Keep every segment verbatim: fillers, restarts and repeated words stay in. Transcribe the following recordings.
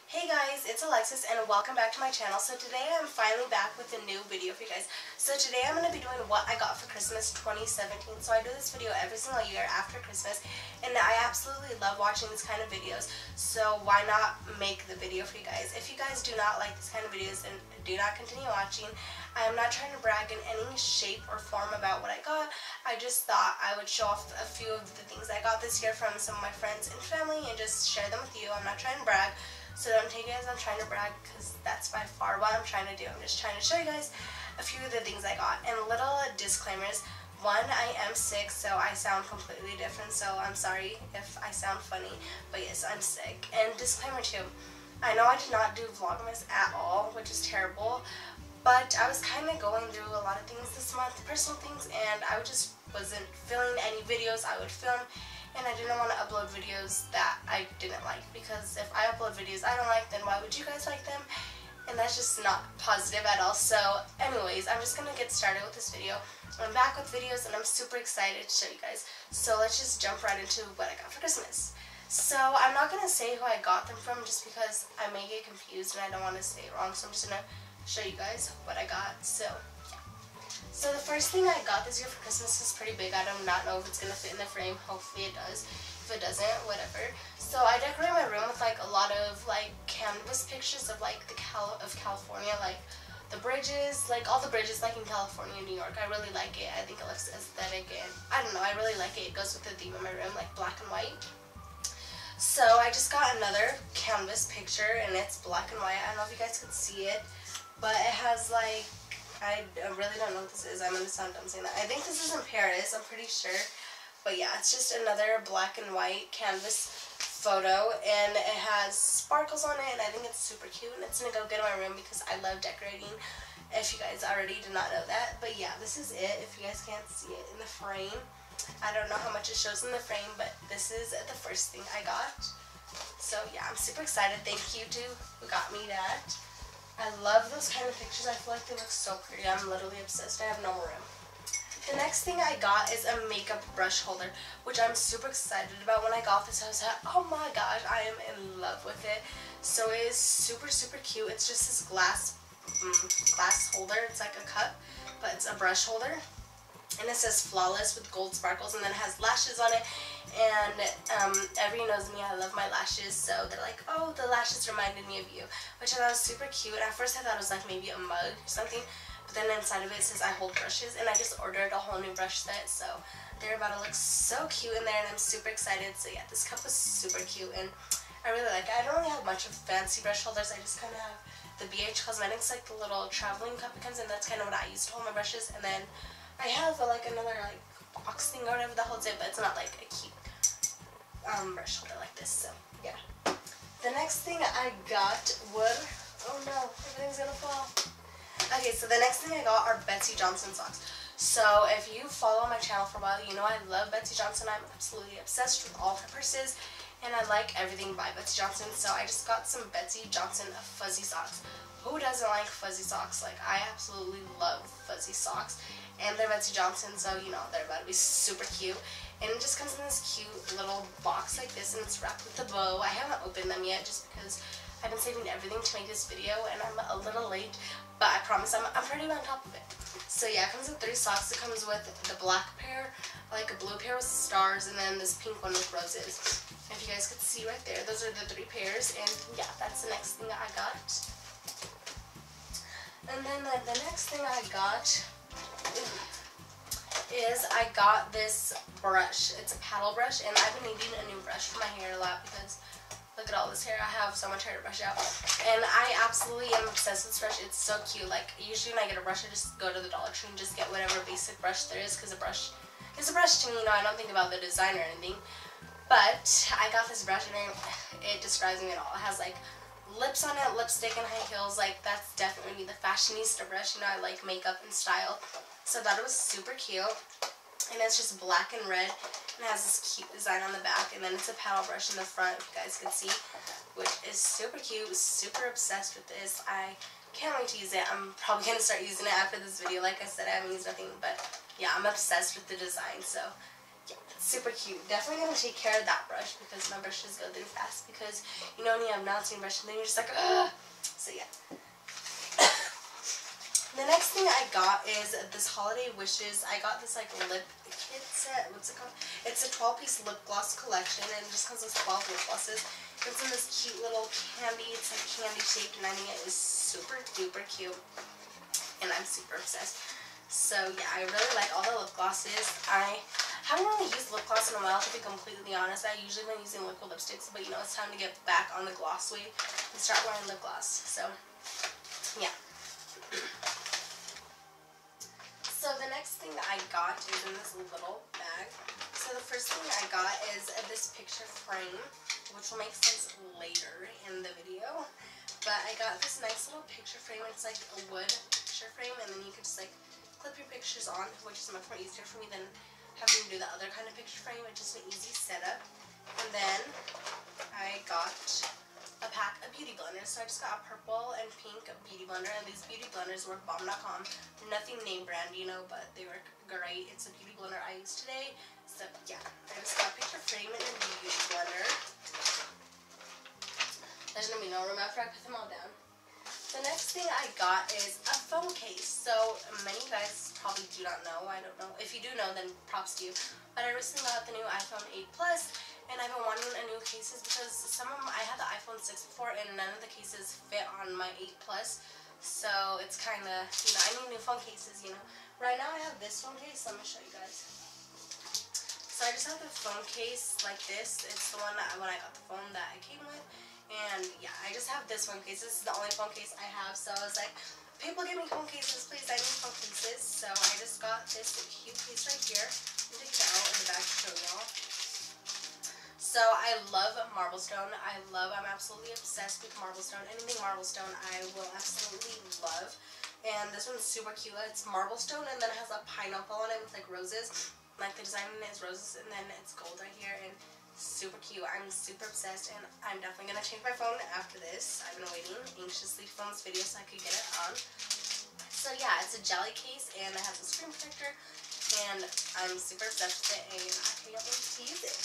Hey guys, it's Alexis and welcome back to my channel. So today I'm finally back with a new video for you guys. So today I'm going to be doing what I got for Christmas twenty seventeen. So I do this video every single year after Christmas and I absolutely love watching these kind of videos. So why not make the video for you guys? If you guys do not like these kind of videos, then do not continue watching. I am not trying to brag in any shape or form about what I got. I just thought I would show off a few of the things I got this year from some of my friends and family and just share them with you. I'm not trying to brag. So don't take it as I'm trying to brag, because that's by far what I'm trying to do. I'm just trying to show you guys a few of the things I got. And little disclaimers. One, I am sick, so I sound completely different, so I'm sorry if I sound funny. But yes, I'm sick. And disclaimer two, I know I did not do Vlogmas at all, which is terrible. But I was kind of going through a lot of things this month, personal things, and I just wasn't filming any videos I would film. And I didn't want to upload videos that I didn't like, because if I upload videos I don't like, then why would you guys like them? And that's just not positive at all. So anyways, I'm just going to get started with this video. I'm back with videos and I'm super excited to show you guys. So let's just jump right into what I got for Christmas. So I'm not going to say who I got them from just because I may get confused and I don't want to say it wrong. So I'm just going to show you guys what I got. So So the first thing I got this year for Christmas is pretty big. I do not know if it's going to fit in the frame. Hopefully it does. If it doesn't, whatever. So I decorated my room with like a lot of like canvas pictures of like the Cal of California, like the bridges, like all the bridges like in California and New York. I really like it. I think it looks aesthetic and I don't know, I really like it. It goes with the theme of my room, like black and white. So I just got another canvas picture and it's black and white. I don't know if you guys can see it, but it has like, I really don't know what this is. I'm going to sound dumb saying that. I think this is in Paris. I'm pretty sure. But yeah, it's just another black and white canvas photo. And it has sparkles on it. And I think it's super cute. And it's going to go good in my room because I love decorating. If you guys already did not know that. But yeah, this is it. If you guys can't see it in the frame. I don't know how much it shows in the frame. But this is the first thing I got. So yeah, I'm super excited. Thank you to who got me that. I love those kind of pictures. I feel like they look so pretty. I'm literally obsessed. I have no more room. The next thing I got is a makeup brush holder, which I'm super excited about. When I got this, I was like, oh my gosh, I am in love with it. So it is super, super cute. It's just this glass, um, glass holder. It's like a cup, but it's a brush holder. And it says Flawless with gold sparkles, and then it has lashes on it. And um, everyone knows me, I love my lashes, so they're like, oh, the lashes reminded me of you, which I thought was super cute. At first I thought it was like maybe a mug or something, but then inside of it, it says I hold brushes, and I just ordered a whole new brush set, so they're about to look so cute in there, and I'm super excited. So yeah, this cup was super cute, and I really like it. I don't really have much of fancy brush holders. I just kind of have the B H Cosmetics, like the little traveling cup it comes in. That's kind of what I use to hold my brushes, and then I have a, like another like box thing or whatever that holds it, but it's not like a cute um, brush holder like this. So yeah. The next thing I got were, oh no, everything's gonna fall. Okay, so the next thing I got are Betsey Johnson socks. So if you follow my channel for a while, you know I love Betsey Johnson. I'm absolutely obsessed with all her purses, and I like everything by Betsey Johnson. So I just got some Betsey Johnson fuzzy socks. Who doesn't like fuzzy socks? Like, I absolutely love fuzzy socks. And they're Betsey Johnson, so, you know, they're about to be super cute. And it just comes in this cute little box like this, and it's wrapped with a bow. I haven't opened them yet just because I've been saving everything to make this video, and I'm a little late. But I promise I'm, I'm pretty on top of it. So, yeah, it comes with three socks. It comes with the black pair, like a blue pair with stars, and then this pink one with roses. If you guys could see right there, those are the three pairs. And, yeah, that's the next thing that I got. And then the, the next thing I got is I got this brush. It's a paddle brush, and I've been needing a new brush for my hair a lot because look at all this hair. I have so much hair to brush out, and I absolutely am obsessed with this brush. It's so cute. Like, usually when I get a brush, I just go to the Dollar Tree and just get whatever basic brush there is, because a brush is a brush to me. You know, I don't think about the design or anything, but I got this brush, and it, it describes me at all. It has like lips on it, lipstick, and high heels. Like, that's definitely the fashionista brush. You know, I like makeup and style, so I thought it was super cute. And it's just black and red, and it has this cute design on the back, and then it's a paddle brush in the front, if you guys can see, which is super cute. Super obsessed with this. I can't wait to use it. I'm probably going to start using it after this video. Like I said, I haven't used nothing, but yeah, I'm obsessed with the design. So yeah, it's super cute. Definitely gonna take care of that brush because my brushes go through fast because you know when you have not seen brush and then you're just like, ugh. So yeah. The next thing I got is this holiday wishes. I got this like lip kit set. What's it called? It's a twelve piece lip gloss collection and it just comes with twelve lip glosses. It's in this cute little candy. It's like candy shaped and I think it is super duper cute. And I'm super obsessed. So yeah, I really like all the lip glosses. I haven't really used lip gloss in a while to be completely honest. I usually been using liquid lipsticks, but you know it's time to get back on the gloss wave and start wearing lip gloss. So yeah. So the next thing that I got is in this little bag. So the first thing I got is this picture frame, which will make sense later in the video. But I got this nice little picture frame. It's like a wood picture frame, and then you can just like clip your pictures on, which is much more easier for me than having to do the other kind of picture frame. It's just an easy setup. And then I got a pack of beauty blenders. So I just got a purple and pink beauty blender, and these beauty blenders work bomb dot com. They're nothing name brand, you know, but they work great. It's a beauty blender I use today. So yeah, I just got a picture frame and a beauty blender. There's gonna be no room after I put them all down. The next thing I got is a phone case. So many of you guys probably do not know. I don't know. If you do know, then props to you. But I recently got the new iPhone eight Plus, and I've been wanting a new cases because some of them, I had the iPhone six before, and none of the cases fit on my eight Plus. So it's kind of, you know, I need new phone cases, you know. Right now I have this phone case. Let me show you guys. So I just have the phone case like this. It's the one that when I got the phone that I came with. And yeah, I just have this phone case. This is the only phone case I have. So I was like, people give me phone cases, please. I need phone cases. So I just got this cute case right here. I'm going to take it out in the back to show y'all. So I love Marblestone. I love, I'm absolutely obsessed with Marblestone. Anything Marblestone I will absolutely love. And this one's super cute. It's Marblestone and then it has a pineapple on it with like roses. Like the design is roses and then it's gold right here. And super cute. I'm super obsessed and I'm definitely going to change my phone after this. I've been waiting anxiously to film this video so I could get it on. So yeah, it's a jelly case and it has a screen protector and I'm super obsessed with it and I can't wait to use it.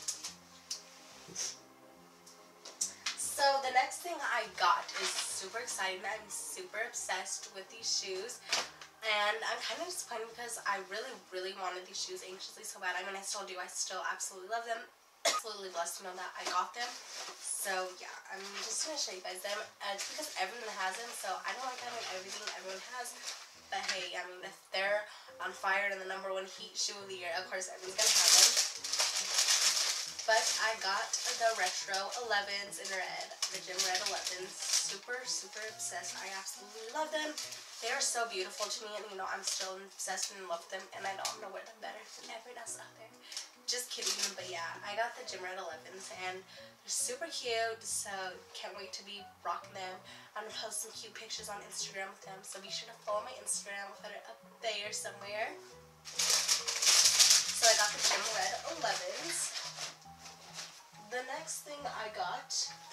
So the next thing I got is super exciting. I'm super obsessed with these shoes. And I'm kind of disappointed because I really, really wanted these shoes anxiously so bad. I mean, I still do. I still absolutely love them. Absolutely blessed to know that I got them. So yeah, I'm just going to show you guys them. Uh, it's because everyone has them, so I don't like having everything everyone has. But hey, I mean, if they're on fire and the number one heat shoe of the year, of course everyone's going to have them. But I got the retro elevens in red, the Gym Red elevens. Super, super obsessed. I absolutely love them. They are so beautiful to me, and you know, I'm still obsessed and love them, and I know I'm going to wear them better than everyone else out there. Just kidding, but yeah, I got the Gym Red elevens, and they're super cute, so can't wait to be rocking them. I'm going to post some cute pictures on Instagram with them, so be sure to follow my Instagram. I'll put it up there somewhere. So I got the Gym Red elevens. The next thing I got,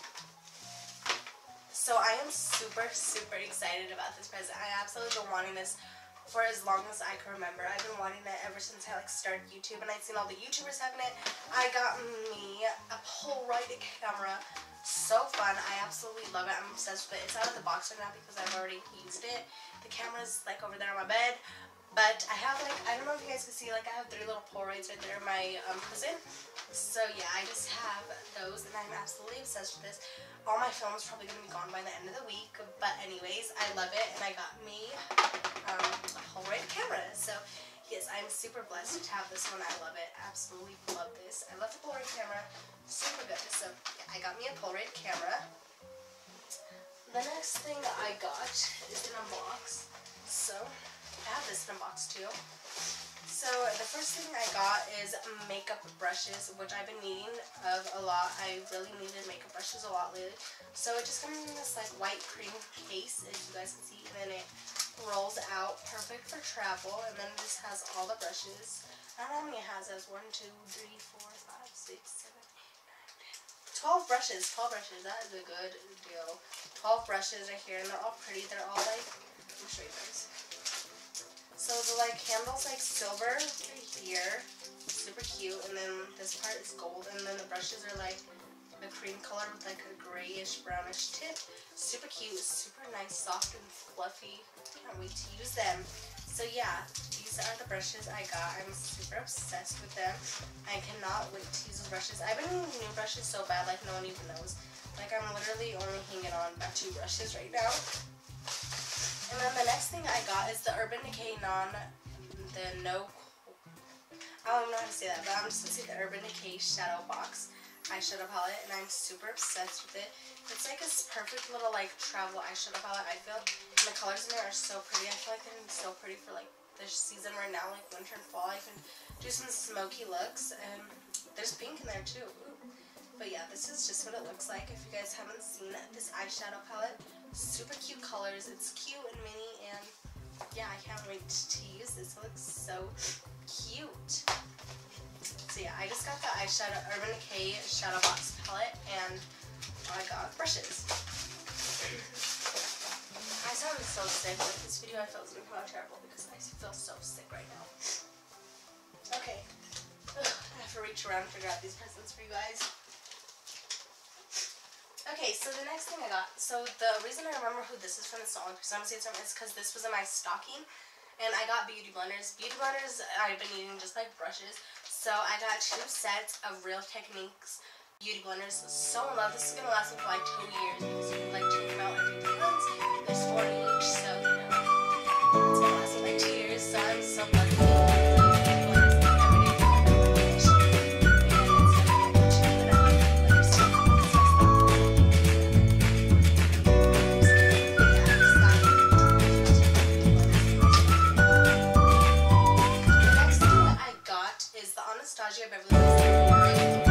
so I am super, super excited about this present. I absolutely been wanting this for as long as I can remember. I've been wanting it ever since I like started YouTube, and I've seen all the YouTubers having it. I got me a Polaroid camera. So fun. I absolutely love it. I'm obsessed with it. It's out of the box right now because I've already used it. The camera's like over there on my bed. But I have like, I don't know if you guys can see, like I have three little Polaroids right there in my um, prison. So yeah, I just have those and I'm absolutely obsessed with this. All my film is probably going to be gone by the end of the week. But anyways, I love it and I got me um, a Polaroid camera. So yes, I'm super blessed to have this one. I love it. Absolutely love this. I love the Polaroid camera. Super good. So yeah, I got me a Polaroid camera. The next thing I got is in a box. So I have this in a box too. So the first thing I got is makeup brushes, which I've been needing of a lot. I really needed makeup brushes a lot lately. So it just comes in this like white cream case, as you guys can see, and then it rolls out, perfect for travel. And then this has all the brushes. I don't know how many it has. It has one, two, three, four, five, six, seven, eight, nine, ten, twelve brushes. twelve brushes. That is a good deal. twelve brushes right here, and they're all pretty. They're all like, let me show you guys. So the like handle's like silver right here. super cute. And then this part is gold, and then the brushes are like a cream color with like a grayish brownish tip. Super cute, super nice, soft and fluffy. Can't wait to use them. So yeah, these are the brushes I got. I'm super obsessed with them. I cannot wait to use the brushes. I've been using new brushes so bad, like no one even knows. Like I'm literally only hanging on by two brushes right now. And then the next thing I got is the Urban Decay Non, the no, I don't even know how to say that, but I'm just gonna say the Urban Decay Shadow Box eyeshadow palette, and I'm super obsessed with it. It's like this perfect little like travel eyeshadow palette, I feel. And the colors in there are so pretty. I feel like they're gonna be so pretty for like this season right now, like winter and fall. I can do some smoky looks, and there's pink in there too. Ooh. But yeah, this is just what it looks like. If you guys haven't seen this eyeshadow palette, super cute colors. It's cute and mini, and yeah, I can't wait to use this. It looks so cute. So yeah, I just got the eyeshadow Urban Decay Shadow Box palette, and I got brushes. I sound so sick with this video. I feel it's gonna come out terrible because I feel so sick right now. Okay, ugh, I have to reach around and figure out these presents for you guys. Okay, so the next thing I got, so the reason I remember who this is from, the song Christmas is because this was in my stocking, and I got beauty blenders. Beauty blenders I've been using just like brushes, so I got two sets of Real Techniques beauty blenders. So in love. This is going to last me for like two years because you can like change them out every three months. There's four each, so you know, it's going to last me like two years, so I'm so lucky. Anastasia Beverly Hills.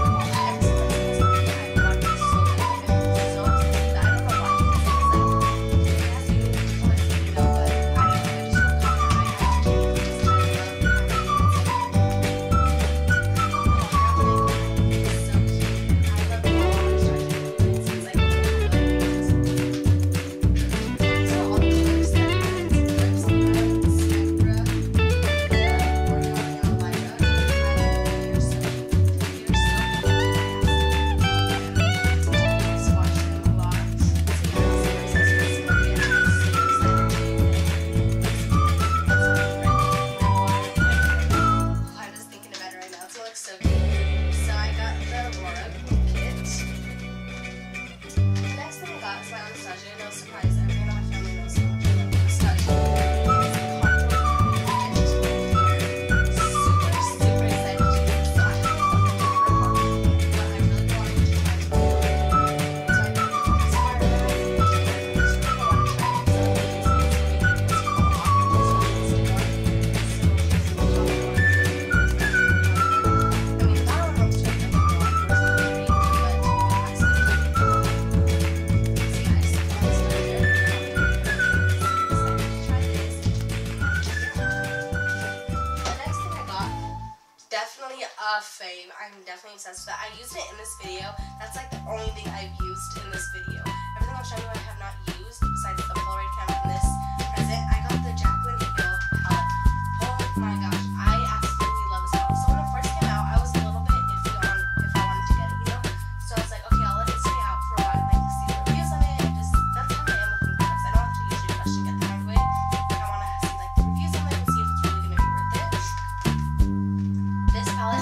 A fave. I'm definitely obsessed with that. I used it in this video. That's like the only thing I've used in this video. Everything I'll show you I have not used besides the Polaroid camera and this present. I got the Jaclyn Hill palette. Oh my gosh, I absolutely love this palette. So when it first came out, I was a little bit iffy on if I wanted to get it, you know? So I was like, okay, I'll let it stay out for a while and like see the reviews on it. And just, that's how I am with new products. I don't have to usually rush to get them right away. I want to see like the reviews on them and see if it's really going to be worth it. This palette,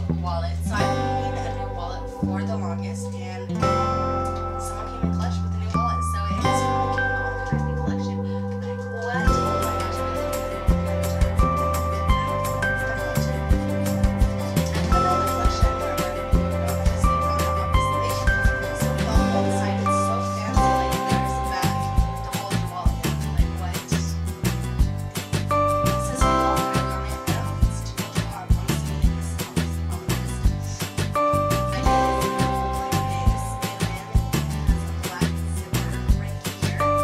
wallet. So I've been needing a new wallet for the longest, and someone came in clutch with a new wallet. So it is from the Kindle Happy Collection. Like, what? Oh my gosh, I really love the collection. I don't know the collection anymore, but I don't have to sleep on it, obviously. So with all the inside, it's so fancy. Like, there's the back to hold your wallet in. Like, what? It says Kindle Hack on it. I don't know if it's too hot. I'm assuming it is. Obviously, on this. I did it like this, and then it has a black zipper right here. And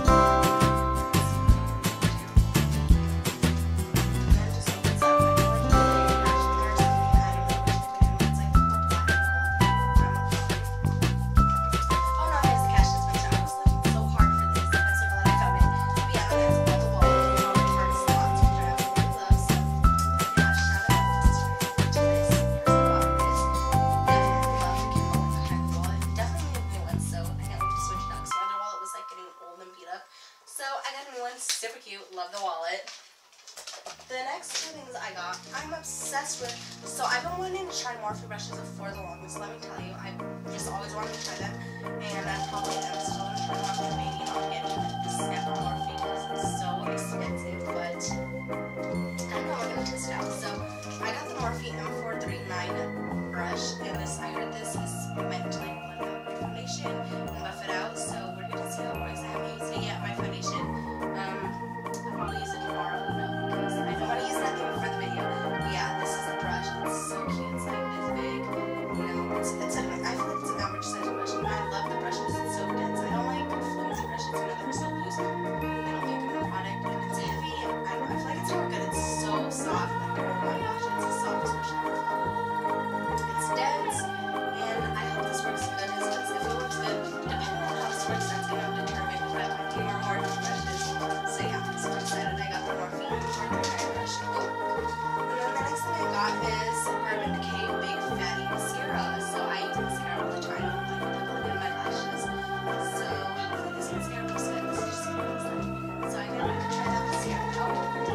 then it just opens up. I feel like the big cash in there or something. I don't know which one. It's like all black and gold. I don't know. Oh no, here's the cash dispenser. I was looking so hard for this. I'm so glad I found it. But yeah, then it has all the wallet and all the card slots, which I absolutely love. So yeah, shout out to this person who bought this. Definitely love the Kindle Hack wallet. Definitely need a new one, so I can't wait to switch it out. So my other wallet was like getting old and beat up. So I got a new one, super cute. Love the wallet. The next two things I got, I'm obsessed with. So I've been wanting to try Morphe brushes for the longest. Let me tell you, I just always wanted to try them, and I probably am still gonna try them after maybe I'll get the snap on Morphe because it's so expensive. But I don't know, I'm gonna test it out. So I got the Morphe M four thirty-nine brush, and this I heard this is meant to like blend out your foundation and buff it out. So we're gonna see how it works. I haven't used it yet. My foundation. Um, I'll probably use it tomorrow. You know, because I don't want to use nothing for the video. But yeah, this is the brush. It's so cute. It's like this big. You know, it's it's an I feel like it's an average size brush, and I love the brushes. It's so dense. I don't like flimsy brushes. You know, they're so loose. They don't make a good product, and it's heavy. And I don't know. I feel like it's not good. It's so soft. Like, oh my gosh, it's the softest brush I've ever felt. It's dense, and I hope this works good. Because if it works good, depending on how this works, that's gonna determine if I buy more Morphe brushes. So yeah, I'm super excited. I got the Morphe M four thirty-nine brush. Oh. And then the next thing I got is Urban Decay Big Fatty Mascara. So I use mascara all the time. I put the glue in my lashes. So hopefully this mascara looks good. This is just what it looks like. So I can't wait to try that mascara out.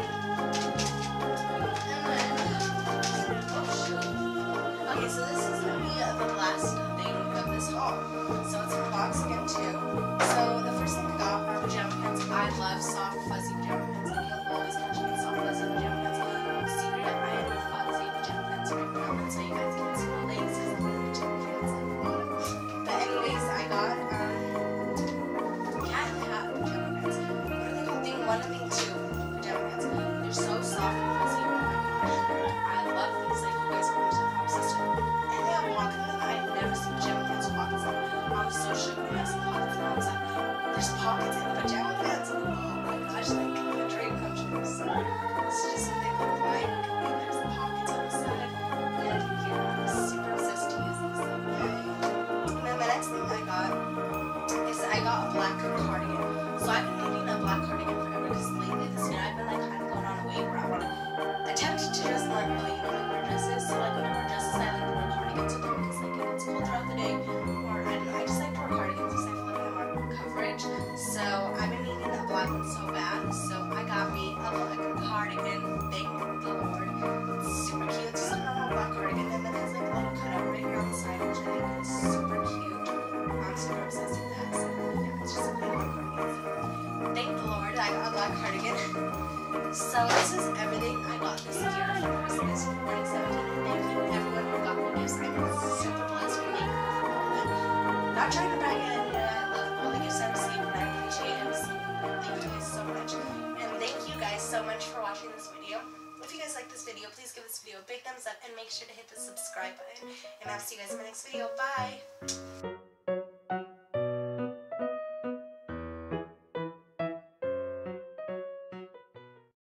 And then, oh shoot. Okay, so this is gonna be the last thing of this haul. So it's in a box again too. So the first thing I got are pajama pants. I love soft fuzzy pajama pants, and you'll always catch me in soft fuzzy pajama pants. Secret, I am in fuzzy pajama pants right now, so you guys can see my legs because I'm wearing pajama pants at the bottom. But anyways, I got um cat and hat pajama pants. What are they called? Thing one and thing two pajama pants. They're so soft and fuzzy. Oh my gosh, I love these. Like, you guys don't understand how obsessed I am. And they have pockets in them. I've never seen pajama pants with pockets in them. I was so shook when I saw pockets, and I was like, there's pockets in pajama pants. Oh my gosh, like a dream come true. So it's just something like why there's pockets on the side. And yeah, I'm super obsessed to use these. So yay. And then the next thing I got is I got a black cardigan. So I've been needing a black cardigan forever because lately this year I've been like kind of going on a wave where I want to attempt to just not really, you know, like wear dresses. So like when I wear dresses, I like to wear cardigans with them because like if it's cold throughout the day, or I don't know, I just like to wear cardigans because I feel like I have more coverage. So I've been needing a black one so bad. So I got me a black cardigan. Thank the Lord. It's super cute. It's just a normal black cardigan, and then it has like a little cutout right here on the side, which I think is super cute. I'm super obsessed with that. So yeah, it's just a plain black cardigan. Thank the Lord, I got a black cardigan. So this is everything I got this year for Christmas twenty seventeen. Thank you everyone who got me gifts. I'm super blessed for making all of them. Not trying to brag it, you know, I love all the gifts I received, and I appreciate every single one. Thank you guys so much. And thank you guys so much for watching this video. If you guys like this video, please give this video a big thumbs up and make sure to hit the subscribe button. And I'll see you guys in my next video. Bye!